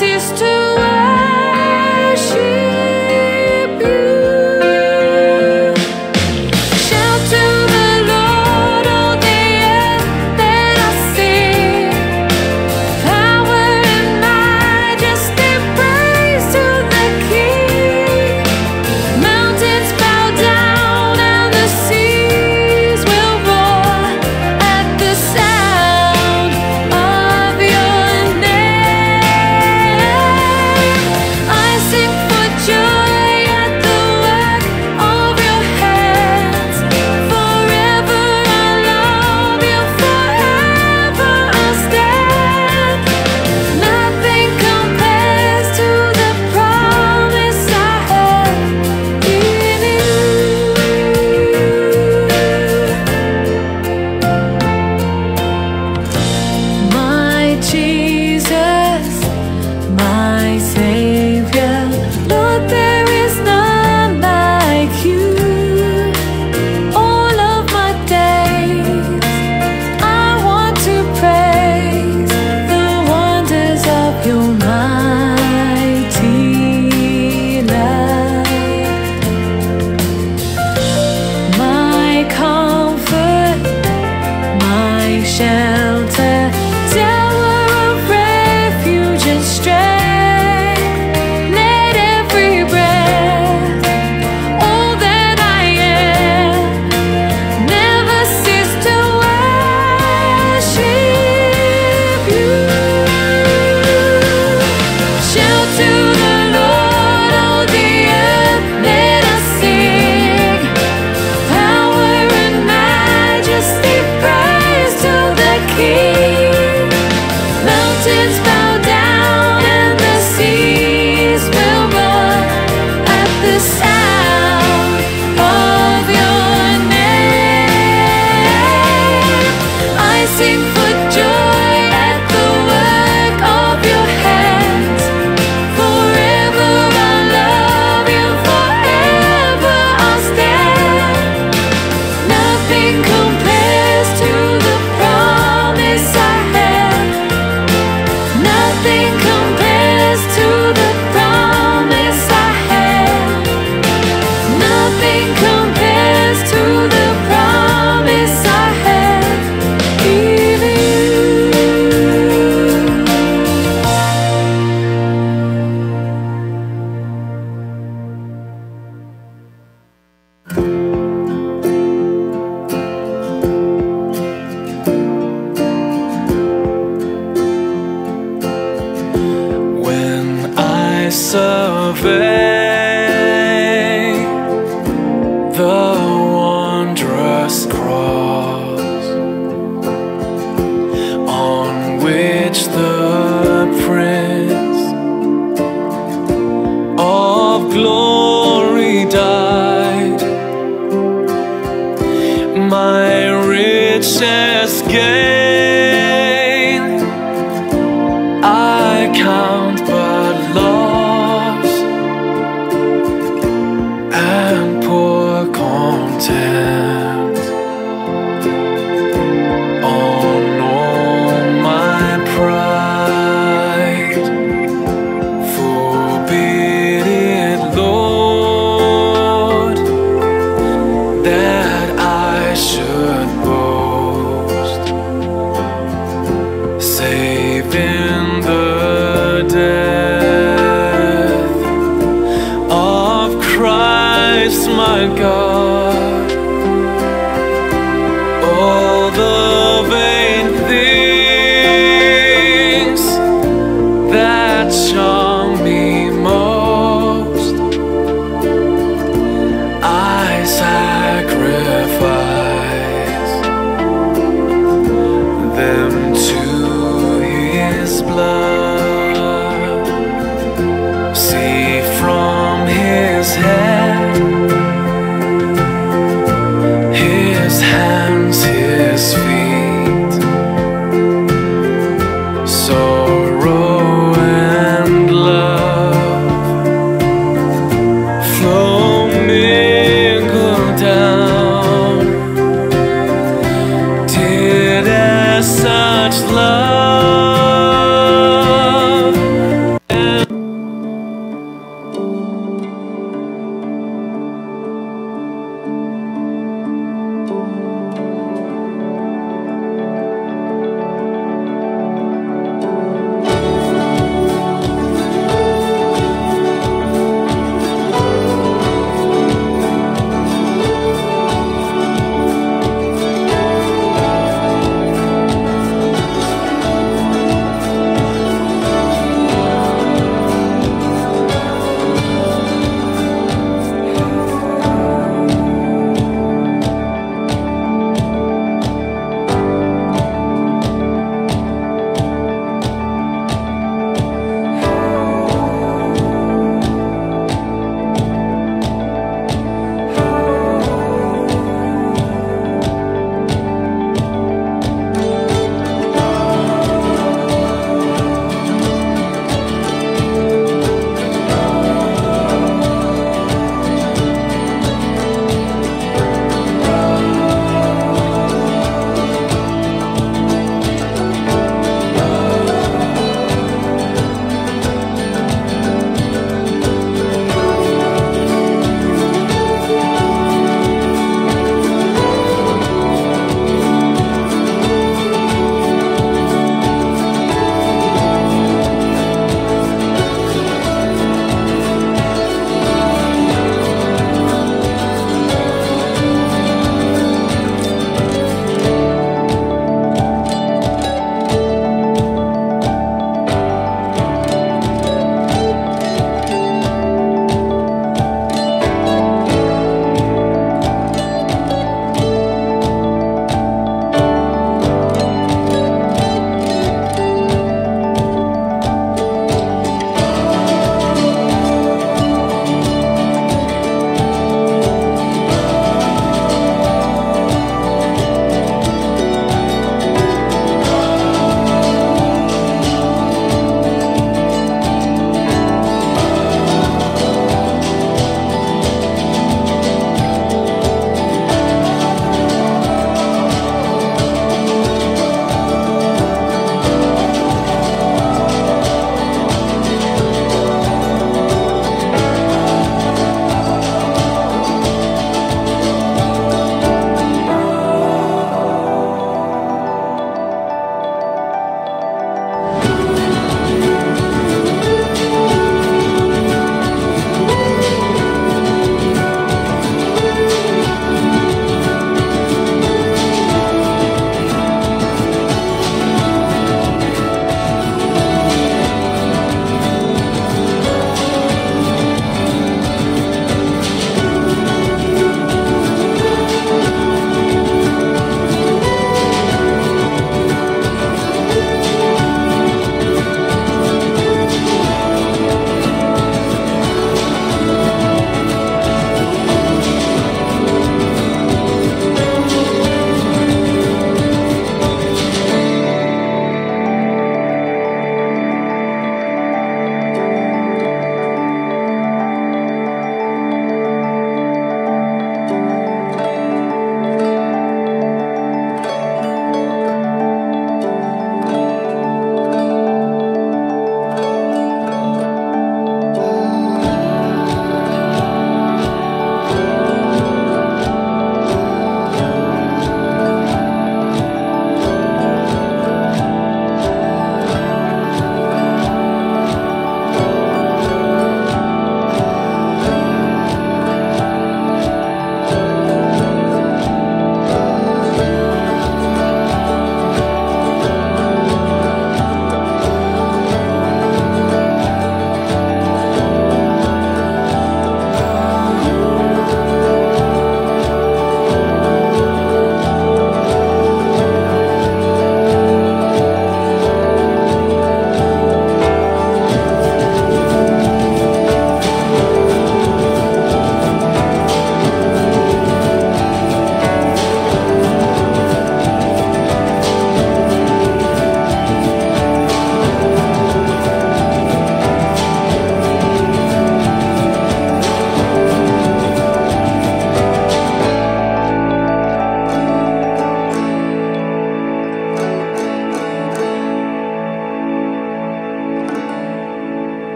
survey the wondrous cross on which the Prince of Glory died, my richest gain I count but loss, and poor content on all my pride. Forbid it, Lord, that I should boast, save in the death of Christ my God. All the vain things that charm me most I sacrifice them to His blood. See from His head, His hands, His feet, sorrow and love flow mingled down. Did as such love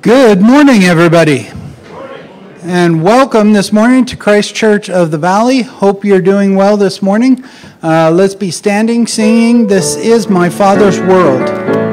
Good morning, everybody. And welcome this morning to Christ Church of the Valley. Hope you're doing well this morning. Let's be standing, singing, "This is my Father's World."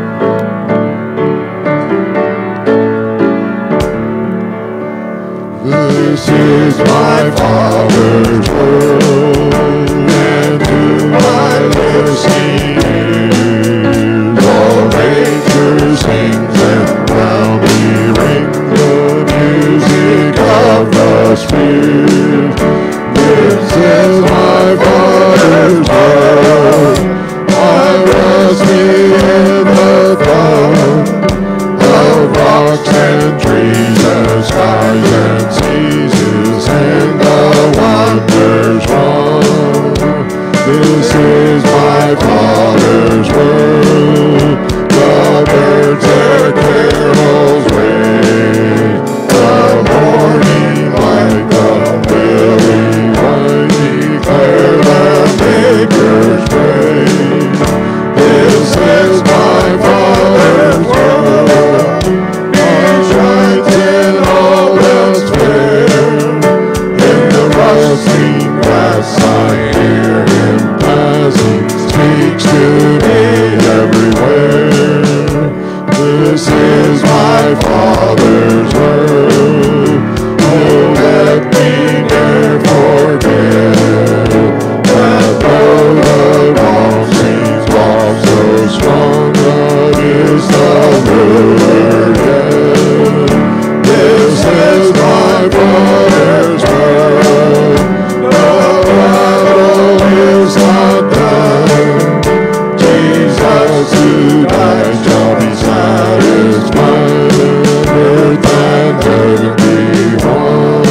This is my Father's world, and to my listening ears, all nature sings and round me ring the music of the Spirit. This is my Father's world, I rest me in the thought of rocks and trees and skies and seas, and the wonders wrong. This is my Father's world. The birds their carols raise, the morning light, the lily white declare the Maker's praise. This is my Father's world. He shines in all its fair. In the rustling grass I hear him passing, speaks to me everywhere. This is my Father's world. Oh, let me ne'er forget that though the wrong seems long so strong, God is the ruler yet. This is my Father's world. The battle is not done. Jesus who died shall be satisfied, earth and heaven be one.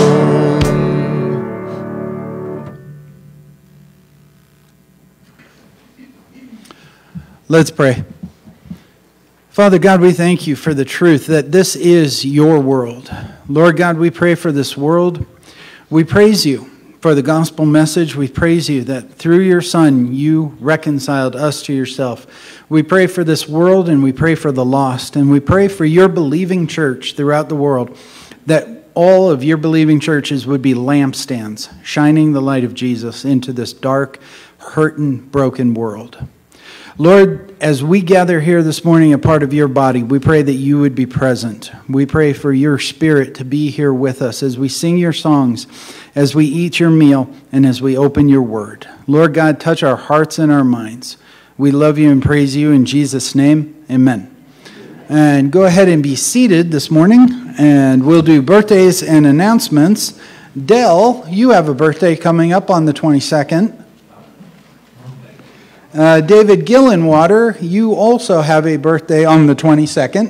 Let's pray. Father God, we thank you for the truth that this is your world. Lord God, we pray for this world. We praise you for the gospel message. We praise you that through your Son, you reconciled us to yourself. We pray for this world, and we pray for the lost, and we pray for your believing church throughout the world, that all of your believing churches would be lampstands, shining the light of Jesus into this dark, hurting, broken world. Lord, as we gather here this morning, a part of your body, we pray that you would be present. We pray for your Spirit to be here with us as we sing your songs, as we eat your meal, and as we open your word. Lord God, touch our hearts and our minds. We love you and praise you in Jesus' name. Amen. And go ahead and be seated this morning, and we'll do birthdays and announcements. Dell, you have a birthday coming up on the 22nd. David Gillenwater, you also have a birthday on the 22nd.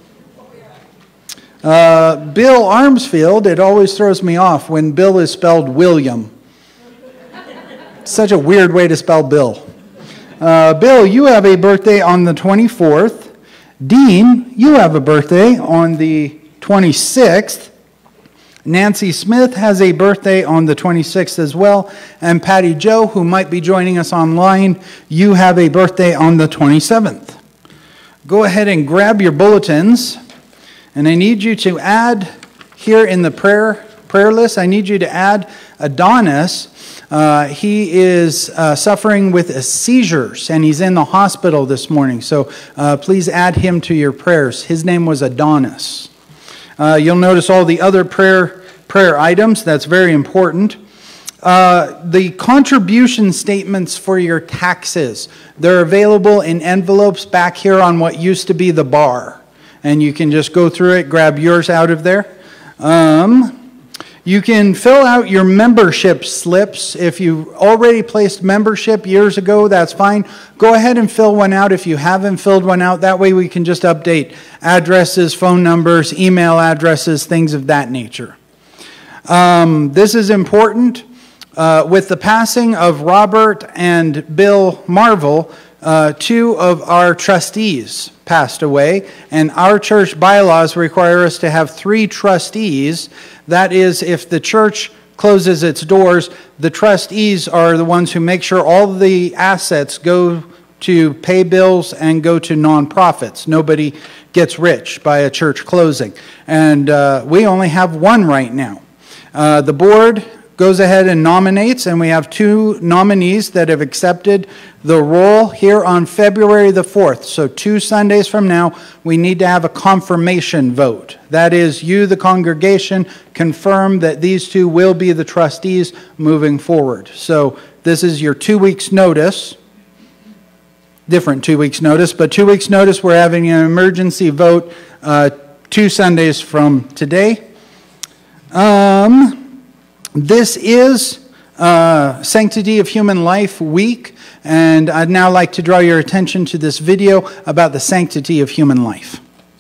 Bill Armsfield, it always throws me off when Bill is spelled William. Such a weird way to spell Bill. Bill, you have a birthday on the 24th. Dean, you have a birthday on the 26th. Nancy Smith has a birthday on the 26th as well. And Patty Joe, who might be joining us online, you have a birthday on the 27th. Go ahead and grab your bulletins. And I need you to add here in the prayer list, I need you to add Adonis. He is suffering with seizures, and he's in the hospital this morning. So please add him to your prayers. His name was Adonis. You'll notice all the other prayer items. That's very important. The contribution statements for your taxes, they're available in envelopes back here on what used to be the bar. And you can just go through it, grab yours out of there. You can fill out your membership slips. If you already placed membership years ago, that's fine. Go ahead and fill one out if you haven't filled one out. That way we can just update addresses, phone numbers, email addresses, things of that nature. This is important. With the passing of Robert and Bill Marvel, two of our trustees passed away, and our church bylaws require us to have 3 trustees. That is, if the church closes its doors, the trustees are the ones who make sure all the assets go to pay bills and go to nonprofits. Nobody gets rich by a church closing. And we only have one right now. The board goes ahead and nominates, and we have 2 nominees that have accepted the role here on February the 4th. So 2 Sundays from now, we need to have a confirmation vote. That is, you, the congregation, confirm that these 2 will be the trustees moving forward. So this is your 2 weeks' notice. Different 2 weeks' notice, but 2 weeks' notice, we're having an emergency vote 2 Sundays from today. This is Sanctity of Human Life Week, and I'd now like to draw your attention to this video about the sanctity of human life.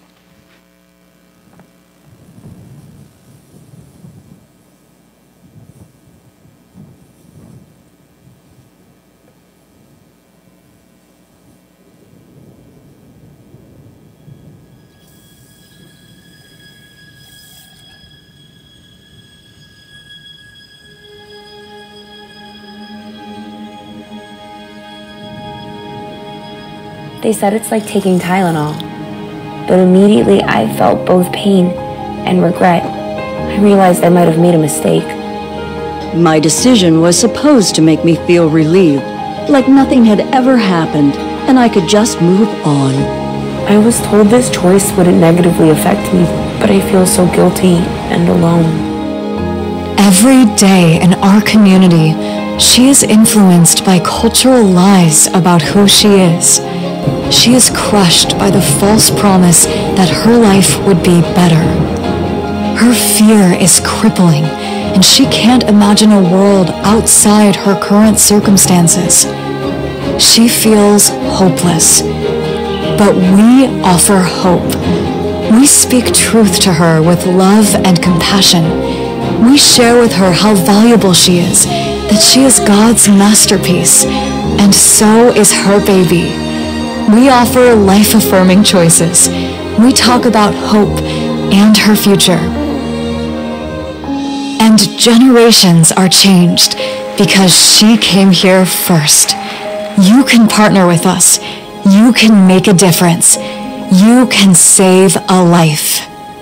They said it's like taking Tylenol, but immediately I felt both pain and regret. I realized I might have made a mistake. My decision was supposed to make me feel relieved, like nothing had ever happened, and I could just move on. I was told this choice wouldn't negatively affect me, but I feel so guilty and alone. Every day in our community, she is influenced by cultural lies about who she is. She is crushed by the false promise that her life would be better. Her fear is crippling, and she can't imagine a world outside her current circumstances. She feels hopeless, but we offer hope. We speak truth to her with love and compassion. We share with her how valuable she is, that she is God's masterpiece, and so is her baby. We offer life-affirming choices. We talk about hope and her future. And generations are changed because she came here first. You can partner with us. You can make a difference. You can save a life.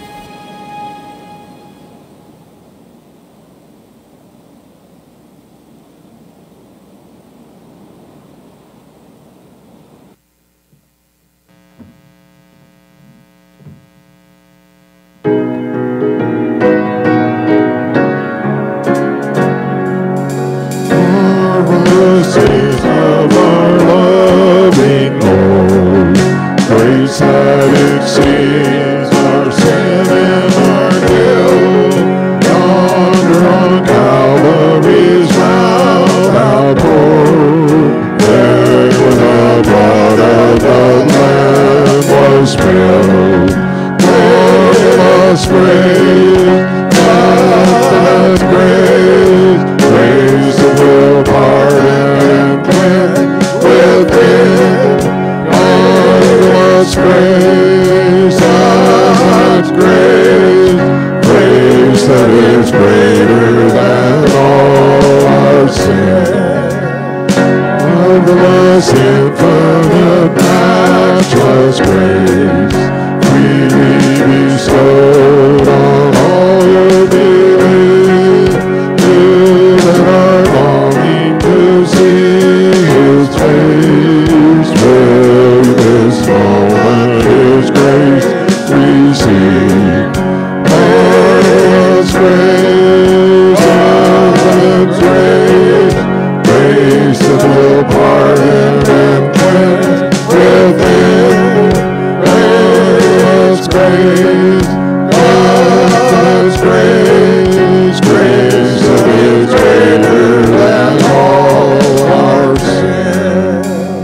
Marvelous is of our loving Lord, grace that exceeds our sin and our guilt. Yonder on Calvary's mount outpoured, there when the blood of the Lamb was spilled. Let us praise God's grace, grace that will pardon and cleanse within. God's grace, God's grace, grace that is greater than all our sin. Marvelous, infinite, matchless grace, freely bestowed on all who believe. You that are longing to see His face, will this moment His grace receive. Marvelous grace, God's grace, grace that will pardon and cleanse within. God's grace, God's grace, grace that is greater than all our sin.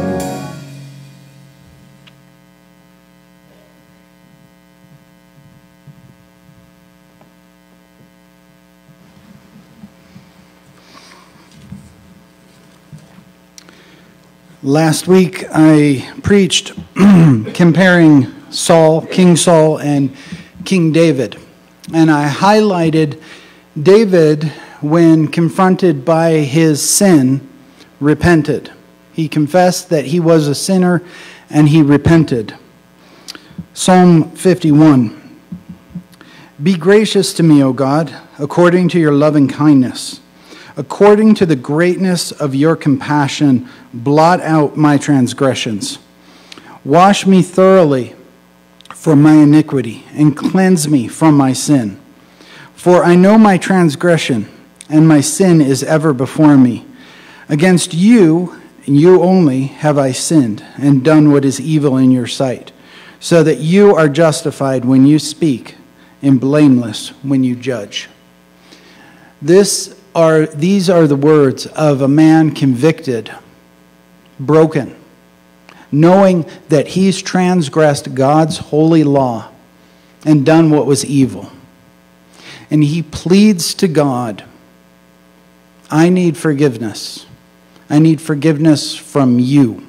Last week I preached comparing King Saul and King David. And I highlighted David, when confronted by his sin, repented. He confessed that he was a sinner and he repented. Psalm 51. Be gracious to me, O God, according to your loving kindness. According to the greatness of your compassion, blot out my transgressions. Wash me thoroughly from my iniquity and cleanse me from my sin. For I know my transgression, and my sin is ever before me. Against you, and you only, have I sinned and done what is evil in your sight, so that you are justified when you speak and blameless when you judge. These are the words of a man convicted, broken, knowing that he's transgressed God's holy law and done what was evil. And he pleads to God, I need forgiveness. I need forgiveness from you.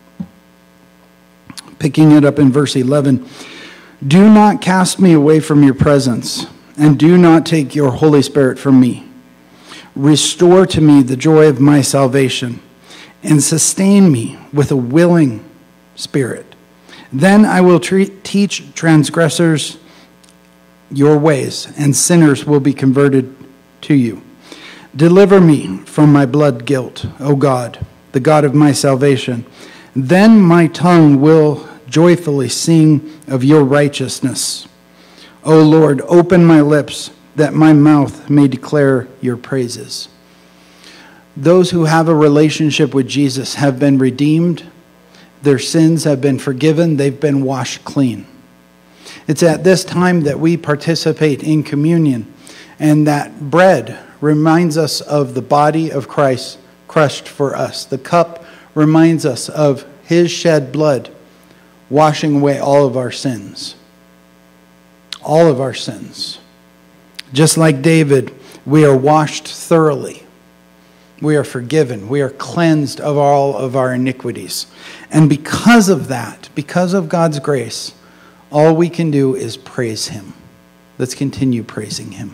Picking it up in verse 11. Do not cast me away from your presence, and do not take your Holy Spirit from me. Restore to me the joy of my salvation, and sustain me with a willing spirit. Then I will teach transgressors your ways, and sinners will be converted to you. Deliver me from my blood guilt, O God, the God of my salvation. Then my tongue will joyfully sing of your righteousness. O Lord, open my lips, that my mouth may declare your praises. Those who have a relationship with Jesus have been redeemed. Their sins have been forgiven. They've been washed clean. It's at this time that we participate in communion, and that bread reminds us of the body of Christ crushed for us. The cup reminds us of his shed blood washing away all of our sins. All of our sins. Just like David, we are washed thoroughly. We are forgiven. We are cleansed of all of our iniquities. And because of that, because of God's grace, all we can do is praise him. Let's continue praising him.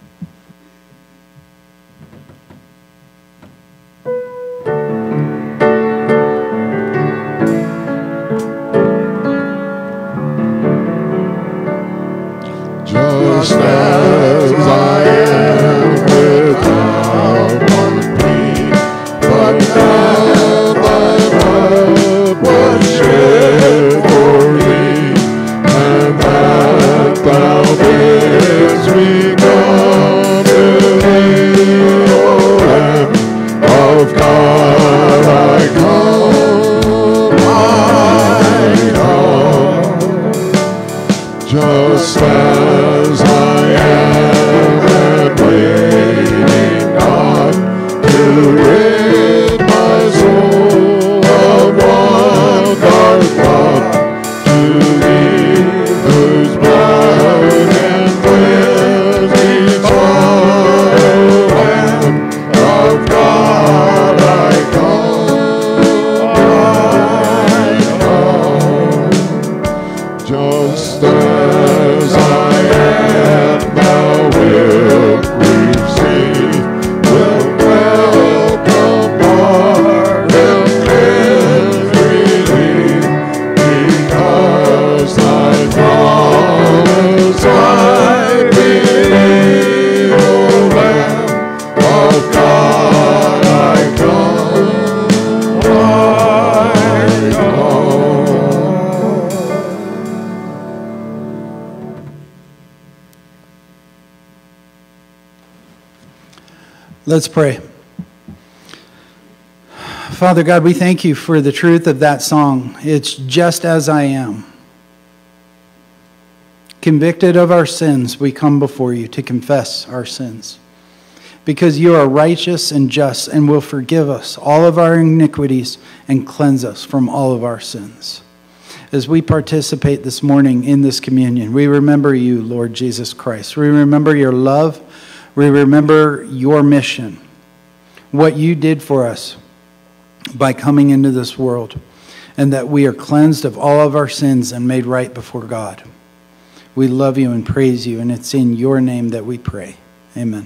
Just as I am without one plea, but now my blood was shed for thee, and that thou bidst me come to thee, O Lamb of God, I come. Just as I am, and waiting God to rid my soul of one dark thought, to thee whose blood and cleansing blood, O Lamb of God, I come. Just as I am, thou wilt receive, wilt welcome, pardon, cleanse, relieve, because thy promise I believe, O Lamb of God, I come, I come. Let's pray. Father God, we thank you for the truth of that song. It's just as I am. Convicted of our sins, we come before you to confess our sins. Because you are righteous and just and will forgive us all of our iniquities and cleanse us from all of our sins. As we participate this morning in this communion, we remember you, Lord Jesus Christ. We remember your love. We remember your mission, what you did for us by coming into this world, and that we are cleansed of all of our sins and made right before God. We love you and praise you, and it's in your name that we pray. Amen.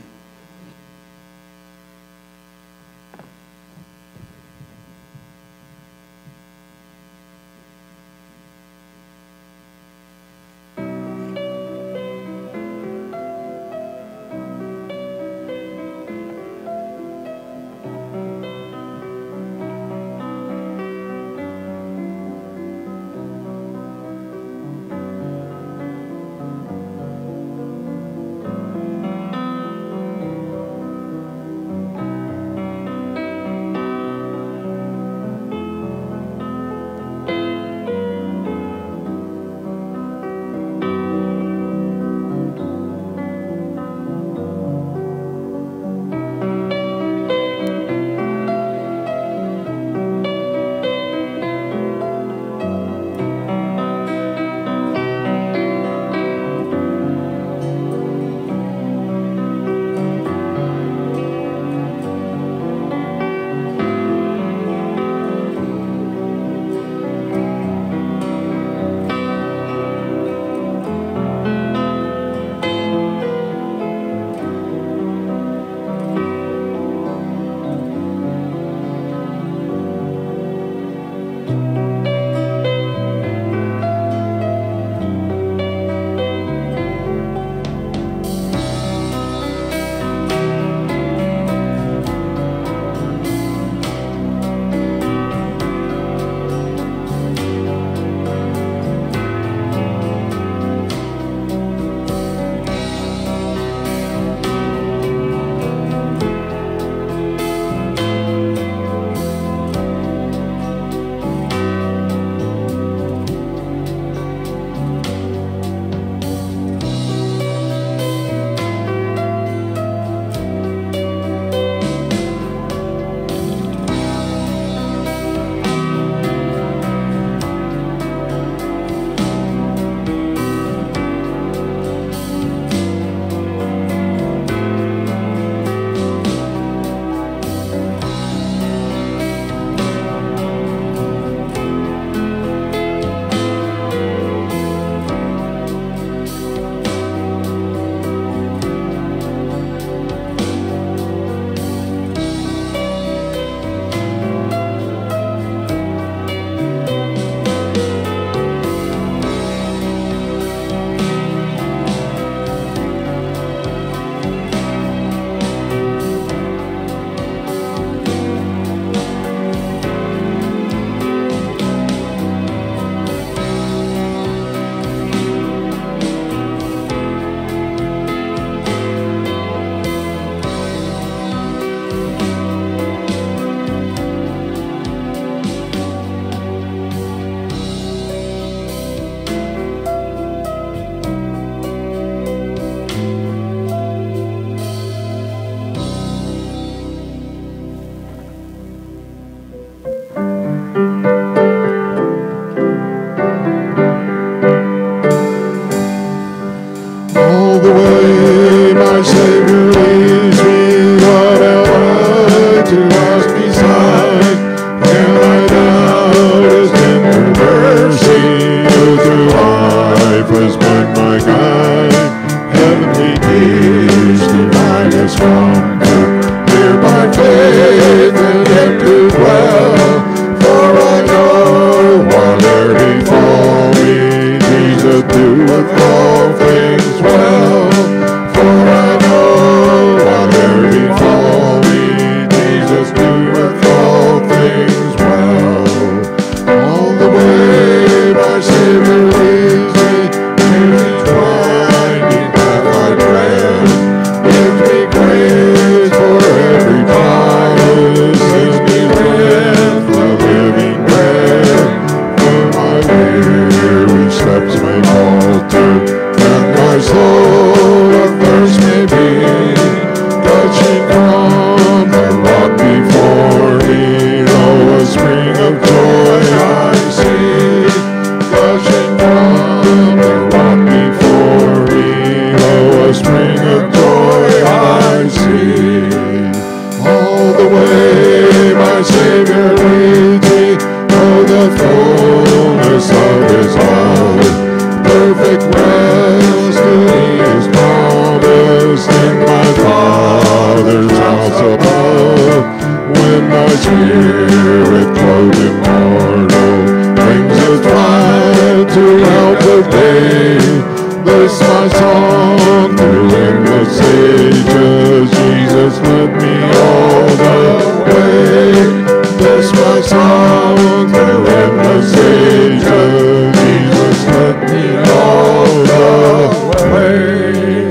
come to hear my faith in him do dwell. For I know whate'er befall me, Jesus doeth all things well. For I know whate'er befall me, Jesus doeth all things well. All the way my Savior leads me, he's winding path I tread. Gives me grace for every promise, gives me with the living bread. When my weary steps may falter, and my soul athirst may be, touching from the rock before me, oh, a spring of joy I see. Gushing from the rock before me, oh, a spring of joy I see. All the way my Savior leads me, oh, the fullness of his love. Perfect rest to me is promised in my Father's house above. When my spirit clothed immortal brings its light to out the day, this my song through endless ages, Jesus led me all the way. This my song through endless ages, Jesus led me all the way.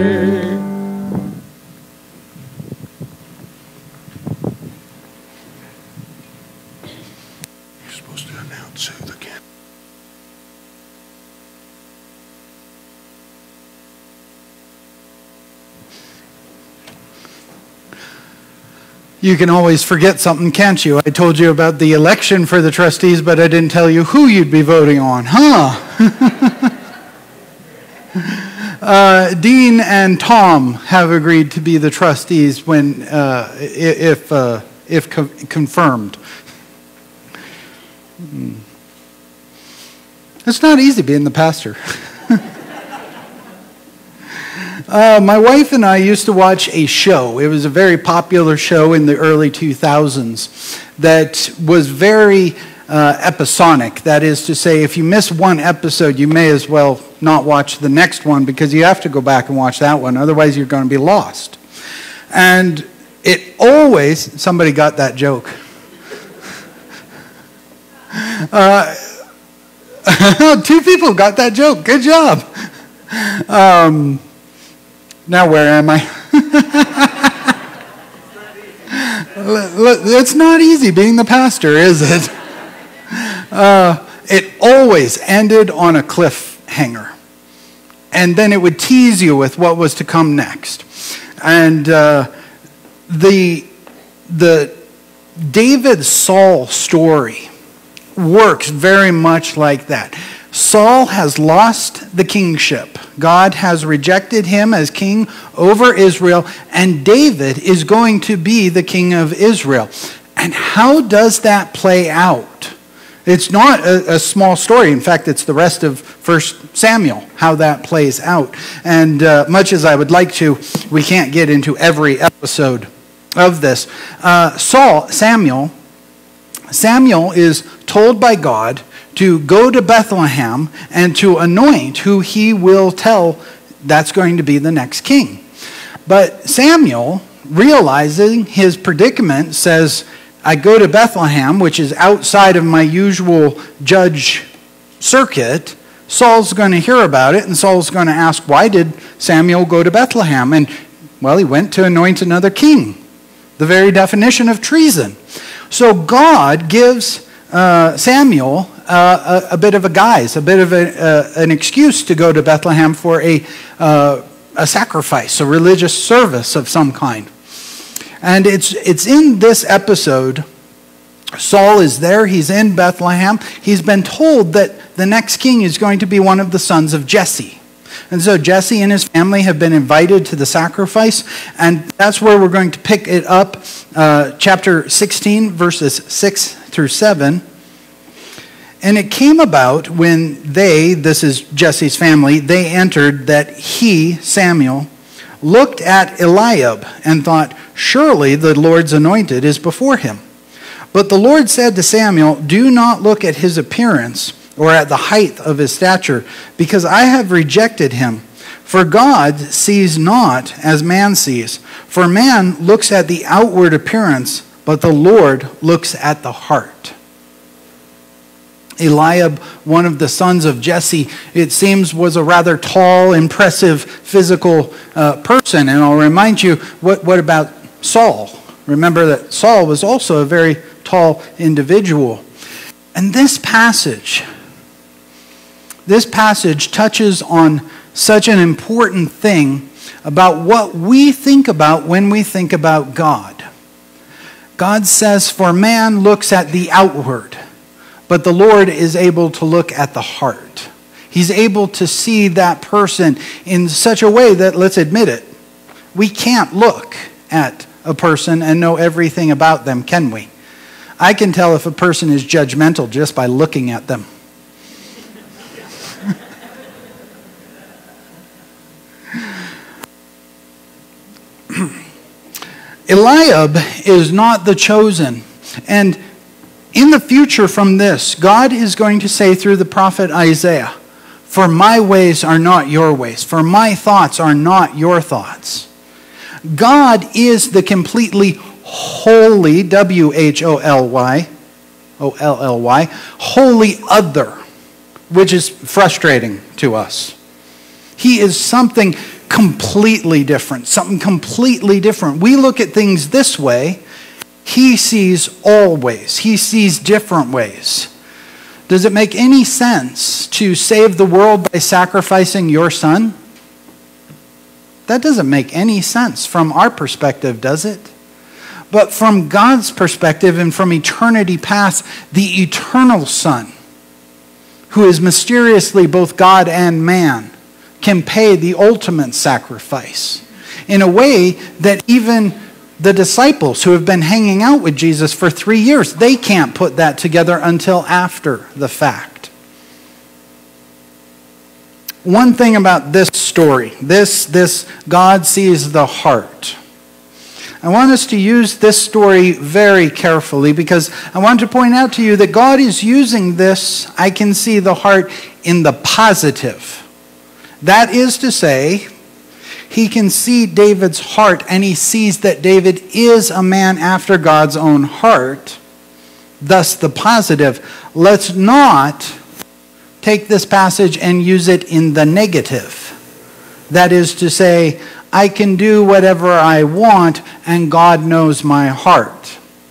You're supposed to announce who the candidate. You can always forget something, can't you? I told you about the election for the trustees, but I didn't tell you who you'd be voting on, huh? Dean and Tom have agreed to be the trustees when, if confirmed. It's not easy being the pastor. My wife and I used to watch a show. It was a very popular show in the early 2000s that was very episodic. That is to say, if you miss one episode, you may as well not watch the next one because you have to go back and watch that one. Otherwise, you're going to be lost. And it always, somebody got that joke. Two people got that joke. Good job. Now where am I? It's not easy being the pastor, is it? It always ended on a cliffhanger. And then it would tease you with what was to come next. And the David-Saul story works very much like that. Saul has lost the kingship. God has rejected him as king over Israel, and David is going to be the king of Israel. And how does that play out? It's not a small story. In fact, it's the rest of 1 Samuel, how that plays out. And much as I would like to, we can't get into every episode of this. Samuel is told by God to go to Bethlehem and to anoint who he will tell that's going to be the next king. But Samuel, realizing his predicament, says, I go to Bethlehem, which is outside of my usual judge circuit. Saul's going to hear about it, and Saul's going to ask, why did Samuel go to Bethlehem? And, well, he went to anoint another king. The very definition of treason. So God gives Samuel a bit of a guise, a bit of an excuse to go to Bethlehem for a sacrifice, a religious service of some kind. And it's in this episode, Saul is there, he's in Bethlehem. He's been told that the next king is going to be one of the sons of Jesse. And so Jesse and his family have been invited to the sacrifice, and that's where we're going to pick it up, chapter 16, verses 6 through 7. And it came about when this is Jesse's family, they entered that he, Samuel, looked at Eliab and thought, "Surely the Lord's anointed is before him." But the Lord said to Samuel, "Do not look at his appearance or at the height of his stature, because I have rejected him. For God sees not as man sees. For man looks at the outward appearance, but the Lord looks at the heart." Eliab, one of the sons of Jesse, it seems was a rather tall, impressive physical person. And I'll remind you, what about Saul? Remember that Saul was also a very tall individual. And this passage touches on such an important thing about what we think about when we think about God. God says, "For man looks at the outward, but the Lord is able to look at the heart." He's able to see that person in such a way that, let's admit it, we can't look at a person and know everything about them, can we? I can tell if a person is judgmental just by looking at them. Eliab is not the chosen. And in the future from this, God is going to say through the prophet Isaiah, "For my ways are not your ways, for my thoughts are not your thoughts." God is the completely holy, W-H-O-L-Y, O-L-L-Y, holy other, which is frustrating to us. He is something completely different, something completely different. We look at things this way. He sees all ways. He sees different ways. Does it make any sense to save the world by sacrificing your son? That doesn't make any sense from our perspective, does it? But from God's perspective and from eternity past, the eternal Son, who is mysteriously both God and man, can pay the ultimate sacrifice in a way that even the disciples who have been hanging out with Jesus for 3 years, they can't put that together until after the fact. One thing about this story, this God sees the heart. I want us to use this story very carefully because I want to point out to you that God is using this, "I can see the heart," in the positive. That is to say, he can see David's heart and he sees that David is a man after God's own heart. Thus the positive. Let's not take this passage and use it in the negative. That is to say, I can do whatever I want and God knows my heart.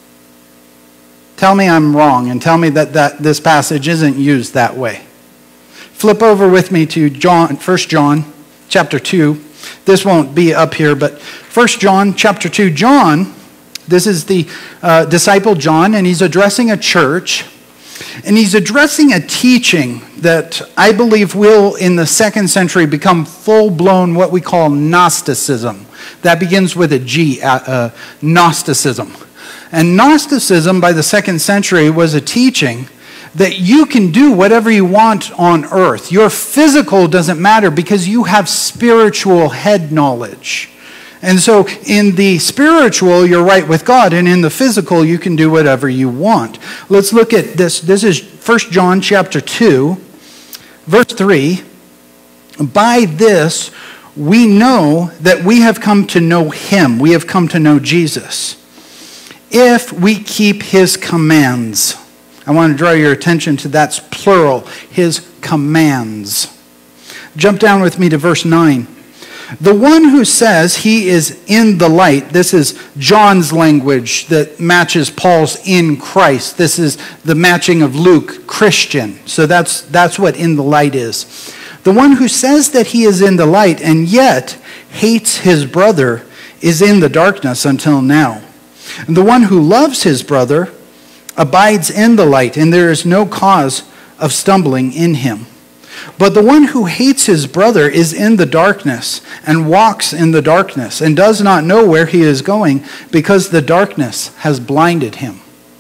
Tell me I'm wrong and tell me that this passage isn't used that way. Flip over with me to 1 John chapter 2. This won't be up here, but 1 John chapter 2. John, this is the disciple John, and he's addressing a church. And he's addressing a teaching that I believe will, in the 2nd century, become full-blown what we call Gnosticism. That begins with a G, Gnosticism. And Gnosticism, by the 2nd century, was a teaching that you can do whatever you want on earth. Your physical doesn't matter because you have spiritual head knowledge. And so in the spiritual, you're right with God, and in the physical, you can do whatever you want. Let's look at this. This is 1 John chapter 2, verse 3. By this, we know that we have come to know him. We have come to know Jesus. If we keep his commands. I want to draw your attention to that's plural, his commands. Jump down with me to verse 9. The one who says he is in the light, this is John's language that matches Paul's in Christ. This is the matching of Luke, Christian. So that's what in the light is. The one who says that he is in the light and yet hates his brother is in the darkness until now. And the one who loves his brother abides in the light, and there is no cause of stumbling in him. But the one who hates his brother is in the darkness and walks in the darkness and does not know where he is going because the darkness has blinded him.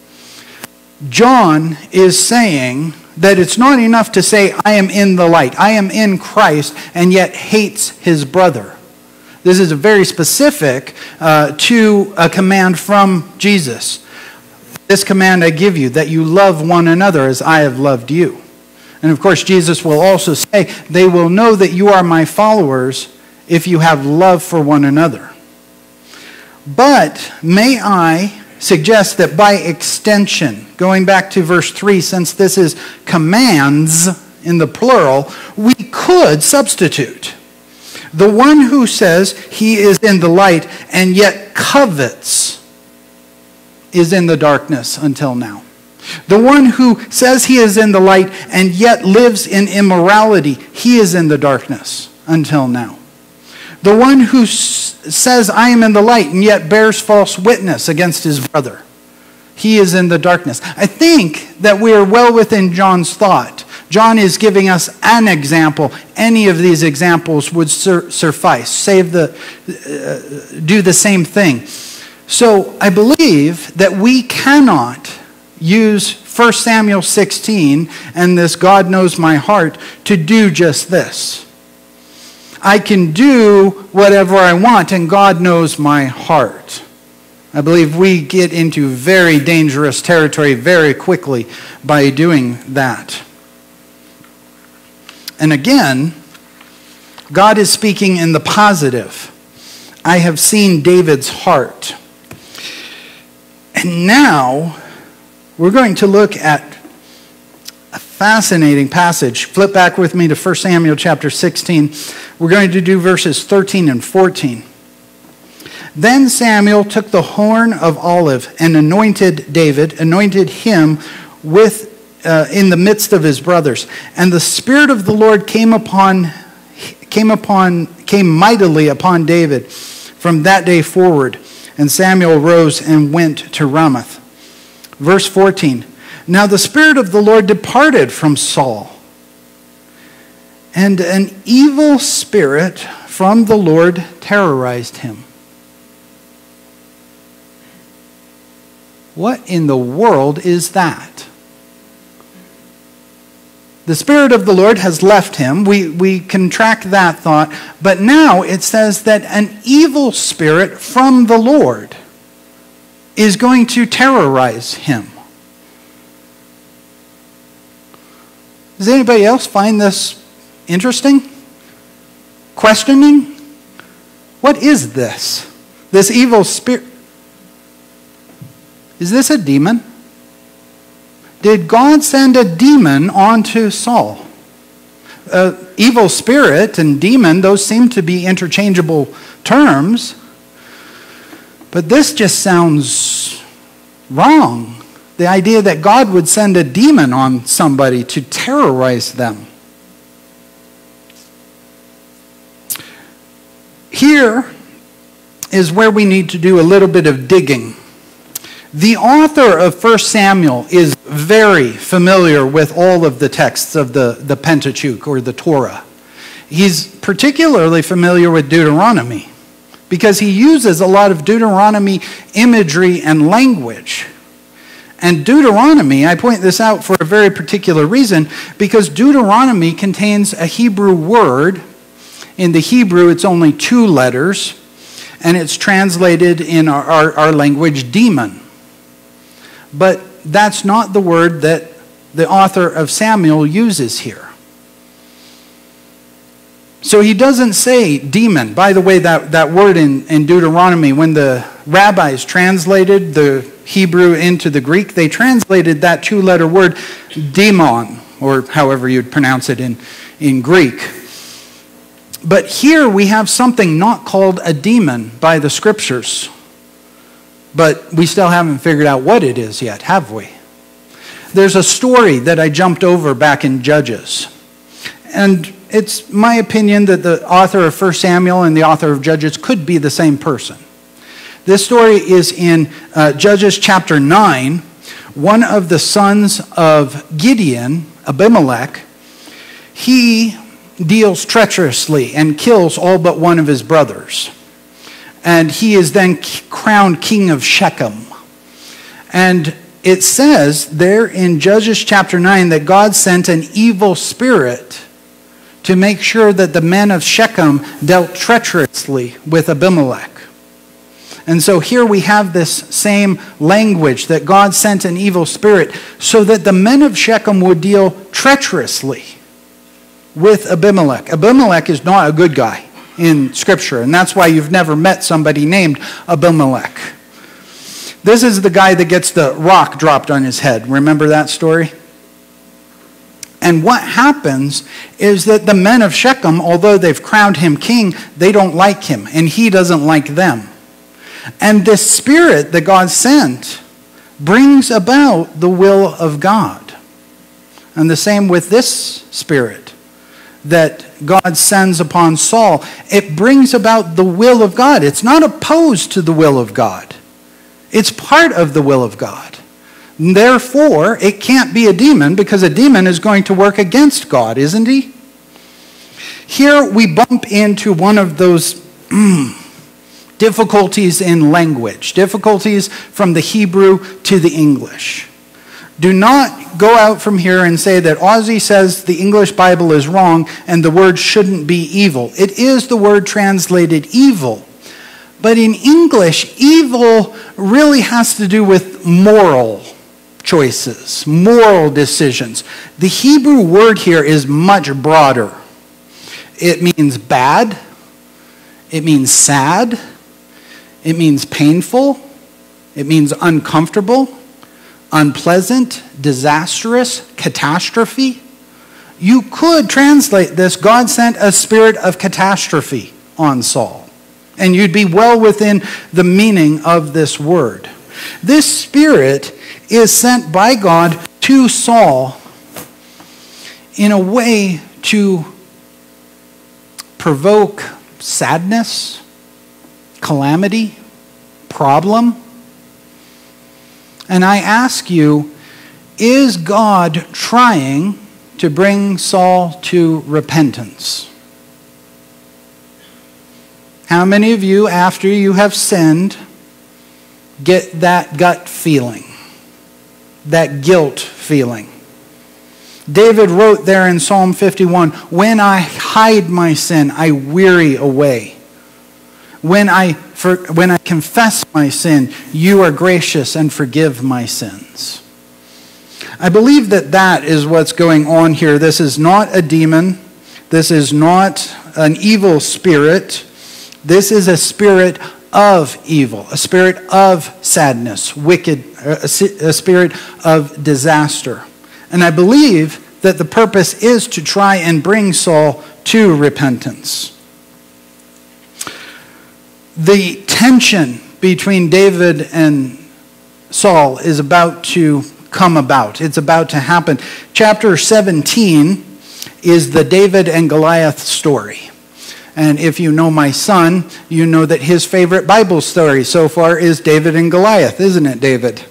John is saying that it's not enough to say, I am in the light, I am in Christ, and yet hates his brother. This is a very specific to a command from Jesus. This command I give you, that you love one another as I have loved you. And of course, Jesus will also say, they will know that you are my followers if you have love for one another. But may I suggest that by extension, going back to verse 3, since this is commands in the plural, we could substitute. The one who says he is in the light and yet covets is in the darkness until now. The one who says he is in the light and yet lives in immorality, he is in the darkness until now. The one who says, I am in the light and yet bears false witness against his brother, he is in the darkness. I think that we are well within John's thought. John is giving us an example. Any of these examples would suffice. Do the same thing. So I believe that we cannot use 1 Samuel 16 and this God knows my heart to do just this. I can do whatever I want and God knows my heart. I believe we get into very dangerous territory very quickly by doing that. And again, God is speaking in the positive. I have seen David's heart. And now, we're going to look at a fascinating passage. Flip back with me to 1 Samuel chapter 16. We're going to do verses 13 and 14. Then Samuel took the horn of olive and anointed him in the midst of his brothers. And the Spirit of the Lord came mightily upon David from that day forward. And Samuel rose and went to Ramah. Verse 14. Now the Spirit of the Lord departed from Saul, and an evil spirit from the Lord terrorized him. What in the world is that? The Spirit of the Lord has left him. We can track that thought. But now it says that an evil spirit from the Lord is going to terrorize him. Does anybody else find this interesting? Questioning? What is this? This evil spirit? Is this a demon? Did God send a demon onto Saul? Evil spirit and demon, those seem to be interchangeable terms. But this just sounds wrong. The idea that God would send a demon on somebody to terrorize them. Here is where we need to do a little bit of digging. The author of 1 Samuel is very familiar with all of the texts of the Pentateuch or the Torah. He's particularly familiar with Deuteronomy because he uses a lot of Deuteronomy imagery and language. And Deuteronomy, I point this out for a very particular reason, because Deuteronomy contains a Hebrew word. In the Hebrew, it's only 2 letters, and it's translated in our language, demon. But that's not the word that the author of Samuel uses here. So he doesn't say demon. By the way, that word in Deuteronomy, when the rabbis translated the Hebrew into the Greek, they translated that 2-letter word demon, or however you'd pronounce it in Greek. But here we have something not called a demon by the scriptures. But we still haven't figured out what it is yet, have we? There's a story that I jumped over back in Judges. And it's my opinion that the author of 1 Samuel and the author of Judges could be the same person. This story is in Judges chapter 9. One of the sons of Gideon, Abimelech, he deals treacherously and kills all but one of his brothers. And he is then crowned king of Shechem. And it says there in Judges chapter 9 that God sent an evil spirit to make sure that the men of Shechem dealt treacherously with Abimelech. And so here we have this same language, that God sent an evil spirit so that the men of Shechem would deal treacherously with Abimelech. Abimelech is not a good guy in Scripture, and that's why you've never met somebody named Abimelech. This is the guy that gets the rock dropped on his head. Remember that story? And what happens is that the men of Shechem, although they've crowned him king, they don't like him, and he doesn't like them. And this spirit that God sent brings about the will of God. And the same with this spirit that God sends upon Saul. It brings about the will of God. It's not opposed to the will of God. It's part of the will of God. Therefore, it can't be a demon, because a demon is going to work against God, isn't he? Here we bump into one of those difficulties in language, difficulties from the Hebrew to the English. Do not go out from here and say that Ozzy says the English Bible is wrong and the word shouldn't be evil. It is the word translated evil. But in English, evil really has to do with moral choices, moral decisions. The Hebrew word here is much broader. It means bad. It means sad. It means painful. It means uncomfortable, unpleasant, disastrous, catastrophe. You could translate this, God sent a spirit of catastrophe on Saul. And you'd be well within the meaning of this word. This spirit is sent by God to Saul in a way to provoke sadness, calamity, problem. And I ask you, is God trying to bring Saul to repentance? How many of you, after you have sinned, get that gut feeling, that guilt feeling? David wrote there in Psalm 51, "When I hide my sin, I weary away. When I confess my sin, you are gracious and forgive my sins." I believe that that is what's going on here. This is not a demon. This is not an evil spirit. This is a spirit of evil, a spirit of sadness, wicked, a spirit of disaster. And I believe that the purpose is to try and bring Saul to repentance. The tension between David and Saul is about to come about. It's about to happen. Chapter 17 is the David and Goliath story. And if you know my son, you know that his favorite Bible story so far is David and Goliath, isn't it, David?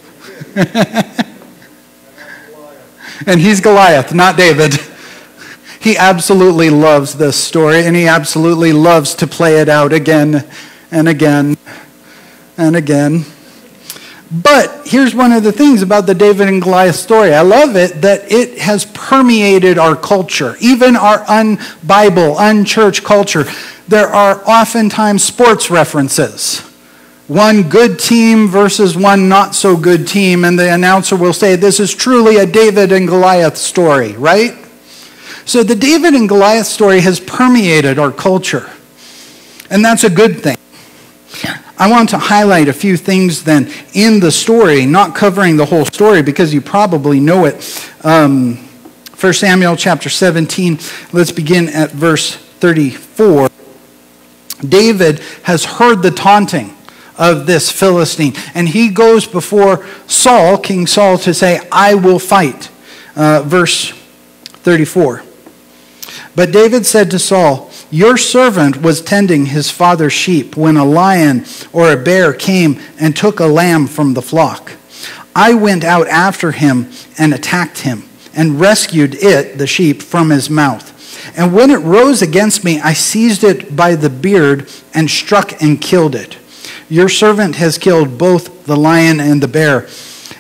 And he's Goliath, not David. He absolutely loves this story, and he absolutely loves to play it out again and again and again. But here's one of the things about the David and Goliath story. I love it that it has permeated our culture, even our un-Bible, un-church culture. There are oftentimes sports references. One good team versus one not so good team, and the announcer will say, this is truly a David and Goliath story, right? So the David and Goliath story has permeated our culture, and that's a good thing. I want to highlight a few things then in the story, not covering the whole story because you probably know it. 1 Samuel chapter 17, let's begin at verse 34. David has heard the taunting of this Philistine, and he goes before Saul, King Saul, to say, I will fight. Verse 34. But David said to Saul, your servant was tending his father's sheep when a lion or a bear came and took a lamb from the flock. I went out after him and attacked him and rescued it, the sheep, from his mouth. And when it rose against me, I seized it by the beard and struck and killed it. Your servant has killed both the lion and the bear.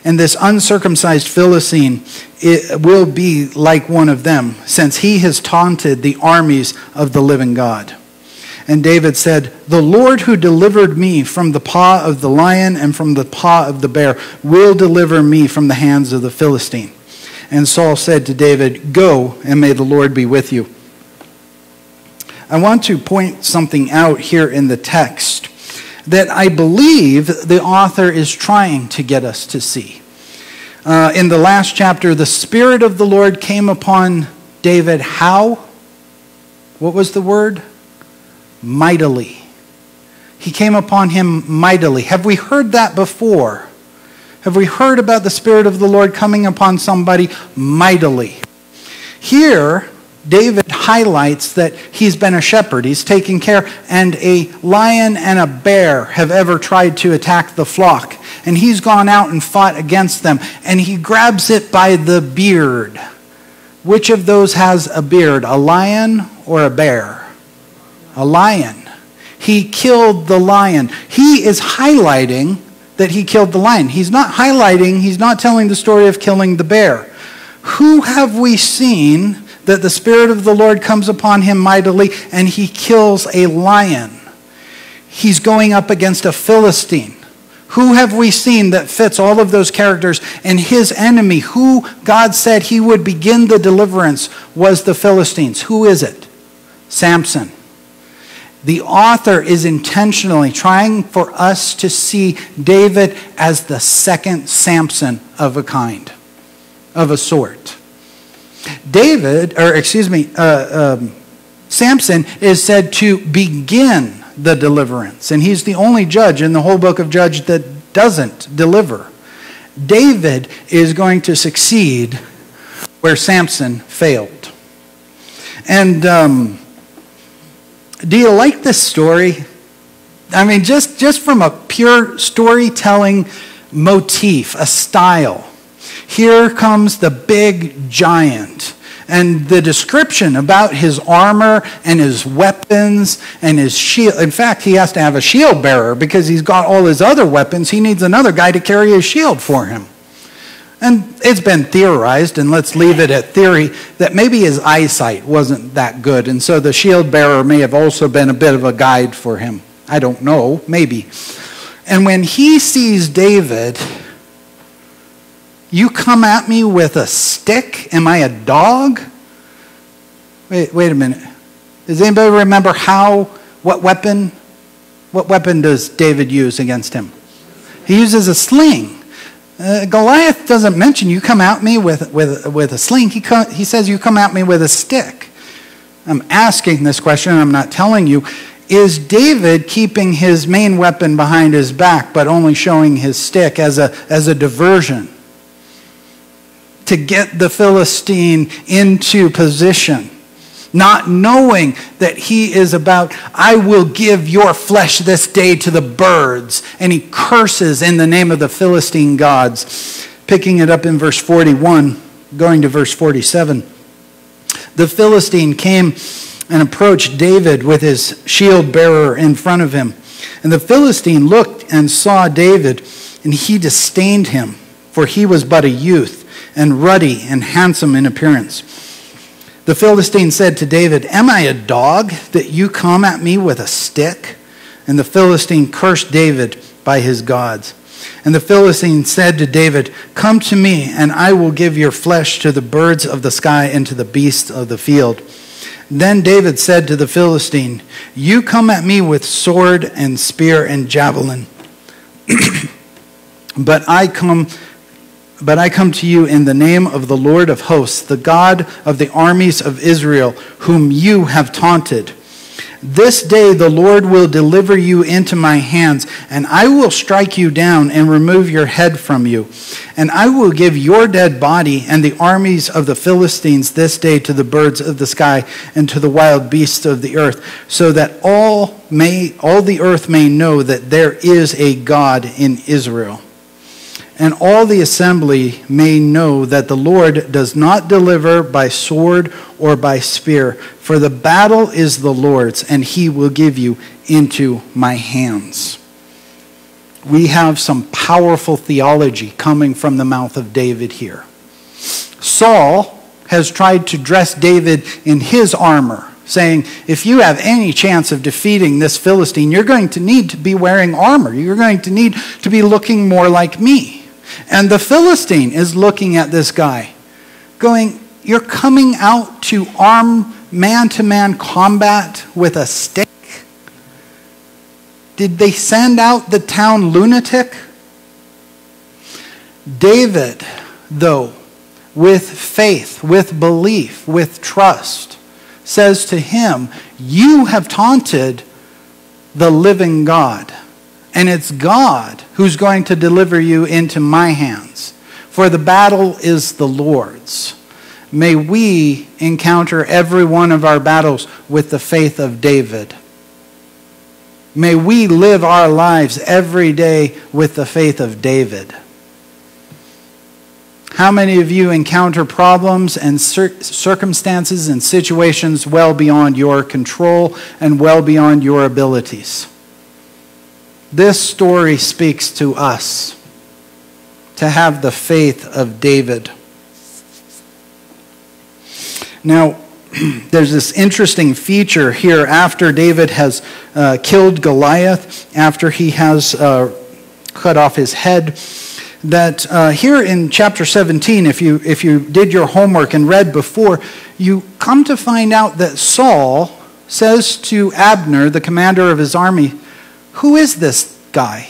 And this uncircumcised Philistine, it will be like one of them, since he has taunted the armies of the living God. And David said, the Lord who delivered me from the paw of the lion and from the paw of the bear will deliver me from the hands of the Philistine. And Saul said to David, go, and may the Lord be with you. I want to point something out here in the text that I believe the author is trying to get us to see. In the last chapter, the Spirit of the Lord came upon David. How? What was the word? Mightily. He came upon him mightily. Have we heard that before? Have we heard about the Spirit of the Lord coming upon somebody mightily? Here, David highlights that he's been a shepherd. He's taken care, and a lion and a bear have ever tried to attack the flock. And he's gone out and fought against them, and he grabs it by the beard. Which of those has a beard, a lion or a bear? A lion. He killed the lion. He is highlighting that he killed the lion. He's not telling the story of killing the bear. Who have we seen that the Spirit of the Lord comes upon him mightily and he kills a lion? He's going up against a Philistine. Who have we seen that fits all of those characters? And his enemy, who God said he would begin the deliverance, was the Philistines. Who is it? Samson. The author is intentionally trying for us to see David as the second Samson of a kind, of a sort. Samson is said to begin the deliverance, and he's the only judge in the whole book of Judges that doesn't deliver. David is going to succeed where Samson failed. And do you like this story? I mean, just from a pure storytelling motif, a style. Here comes the big giant. And the description about his armor and his weapons and his shield. In fact, he has to have a shield bearer because he's got all his other weapons. He needs another guy to carry his shield for him. And it's been theorized, and let's leave it at theory, that maybe his eyesight wasn't that good. And so the shield bearer may have also been a bit of a guide for him. I don't know, maybe. And when he sees David, you come at me with a stick? Am I a dog? Wait a minute. Does anybody remember what weapon does David use against him? He uses a sling. Goliath doesn't mention you come at me with a sling. He says you come at me with a stick. I'm asking this question, I'm not telling you. Is David keeping his main weapon behind his back but only showing his stick as a diversion to get the Philistine into position, not knowing that he is about, I will give your flesh this day to the birds, and he curses in the name of the Philistine gods. Picking it up in verse 41, going to verse 47. The Philistine came and approached David with his shield bearer in front of him. And the Philistine looked and saw David, and he disdained him, for he was but a youth, and ruddy and handsome in appearance. The Philistine said to David, am I a dog that you come at me with a stick? And the Philistine cursed David by his gods. And the Philistine said to David, come to me, and I will give your flesh to the birds of the sky and to the beasts of the field. Then David said to the Philistine, you come at me with sword and spear and javelin, but I come to you in the name of the Lord of hosts, the God of the armies of Israel, whom you have taunted. This day the Lord will deliver you into my hands, and I will strike you down and remove your head from you. And I will give your dead body and the armies of the Philistines this day to the birds of the sky and to the wild beasts of the earth, so that all the earth may know that there is a God in Israel. And all the assembly may know that the Lord does not deliver by sword or by spear, for the battle is the Lord's, and he will give you into my hands. We have some powerful theology coming from the mouth of David here. Saul has tried to dress David in his armor, saying, if you have any chance of defeating this Philistine, you're going to need to be wearing armor. You're going to need to be looking more like me. And the Philistine is looking at this guy, going, you're coming out to arm man-to-man combat with a stick? Did they send out the town lunatic? David, though, with faith, with belief, with trust, says to him, you have taunted the living God, and it's God who's going to deliver you into my hands, for the battle is the Lord's. May we encounter every one of our battles with the faith of David. May we live our lives every day with the faith of David. How many of you encounter problems and circumstances and situations well beyond your control and well beyond your abilities? This story speaks to us to have the faith of David. Now, there's this interesting feature here after David has killed Goliath, after he has cut off his head, that here in chapter 17, if you did your homework and read before, you come to find out that Saul says to Abner, the commander of his army, who is this guy?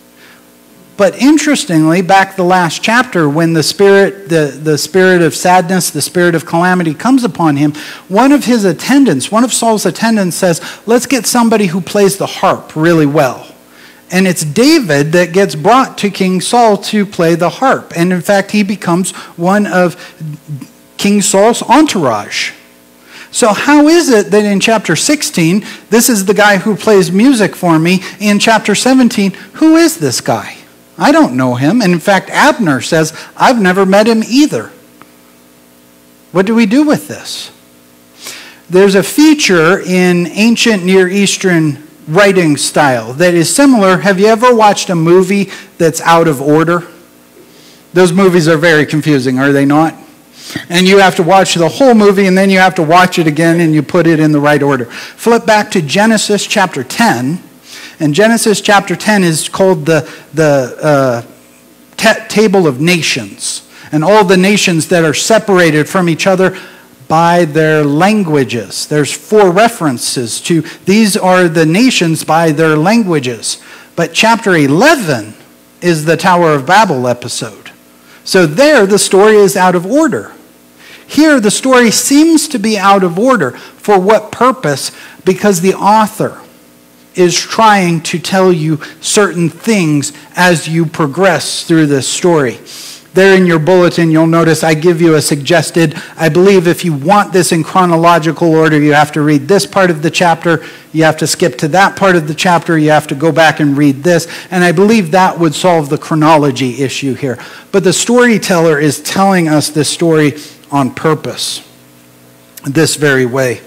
But interestingly, back the last chapter, when the spirit of sadness, the spirit of calamity comes upon him, one of Saul's attendants says, let's get somebody who plays the harp really well. And it's David that gets brought to King Saul to play the harp. And in fact, he becomes one of King Saul's entourage. So how is it that in chapter 16, this is the guy who plays music for me? In chapter 17, who is this guy? I don't know him. And in fact, Abner says, I've never met him either. What do we do with this? There's a feature in ancient Near Eastern writing style that is similar. Have you ever watched a movie that's out of order? Those movies are very confusing, are they not? And you have to watch the whole movie and then you have to watch it again and you put it in the right order. Flip back to Genesis chapter 10. And Genesis chapter 10 is called the Table of Nations. And all the nations that are separated from each other by their languages. There's 4 references to these are the nations by their languages. But chapter 11 is the Tower of Babel episode. So there the story is out of order. Here the story seems to be out of order. For what purpose? Because the author is trying to tell you certain things as you progress through this story. There in your bulletin, you'll notice I give you a suggested, I believe if you want this in chronological order, you have to read this part of the chapter, you have to skip to that part of the chapter, you have to go back and read this, and I believe that would solve the chronology issue here. But the storyteller is telling us this story on purpose, this very way.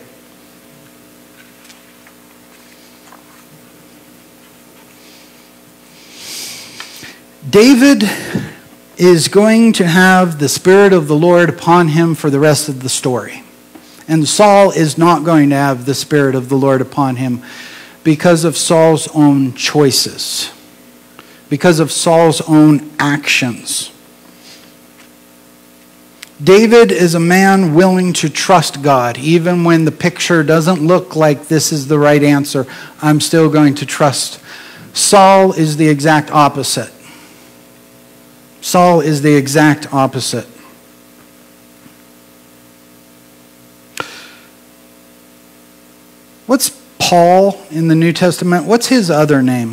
David is going to have the Spirit of the Lord upon him for the rest of the story. And Saul is not going to have the Spirit of the Lord upon him because of Saul's own choices, because of Saul's own actions. David is a man willing to trust God. Even when the picture doesn't look like this is the right answer, I'm still going to trust. Saul is the exact opposite. Saul is the exact opposite. What's Paul in the New Testament? What's his other name?